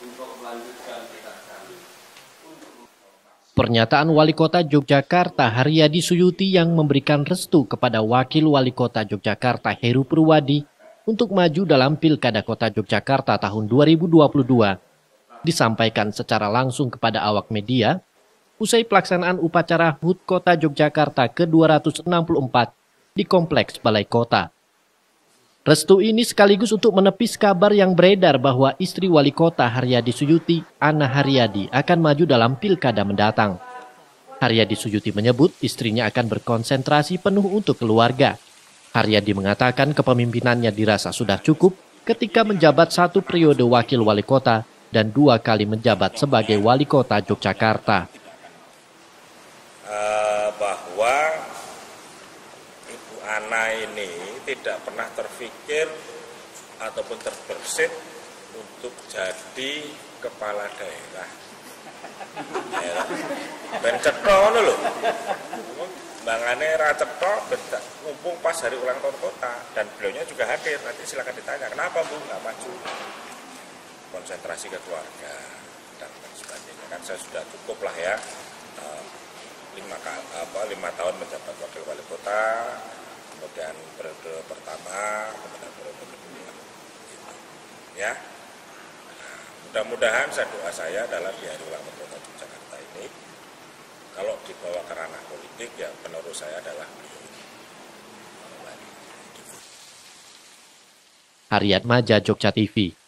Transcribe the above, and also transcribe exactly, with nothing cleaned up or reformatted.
Pernyataan Wali Kota Yogyakarta Haryadi Suyuti yang memberikan restu kepada Wakil Wali Kota Yogyakarta Heru Purwadi untuk maju dalam Pilkada Kota Yogyakarta tahun dua ribu dua puluh dua disampaikan secara langsung kepada awak media usai pelaksanaan upacara H U T Kota Yogyakarta ke dua ratus enam puluh empat di Kompleks Balai Kota. Restu ini sekaligus untuk menepis kabar yang beredar bahwa istri Wali Kota Haryadi Suyuti, Ana Haryadi, akan maju dalam pilkada mendatang. Haryadi Suyuti menyebut istrinya akan berkonsentrasi penuh untuk keluarga. Haryadi mengatakan kepemimpinannya dirasa sudah cukup ketika menjabat satu periode wakil wali kota dan dua kali menjabat sebagai wali kota Yogyakarta. Uh, bahwa Ibu Ana ini tidak pernah terfikir ataupun terbersit untuk jadi kepala daerah. Ya, ben cetha ngono lho. Bangane ra cetha mumpung pas hari ulang tahun kota dan beliaunya juga hadir. Nanti silakan ditanya, kenapa Bu nggak maju? Konsentrasi ke keluarga dan sebagainya. Kan saya sudah cukup lah ya. lima, apa, lima tahun menjabat wakil wali kota, kemudian periode pertama, kemudian periode kedua, gitu. Ya. Nah, mudah-mudahan saya doa saya adalah di hari ulang tahun kota Jakarta ini, kalau dibawa ke ranah politik, ya penerus saya adalah beliau ini. Haryat Maja, Jogja T V.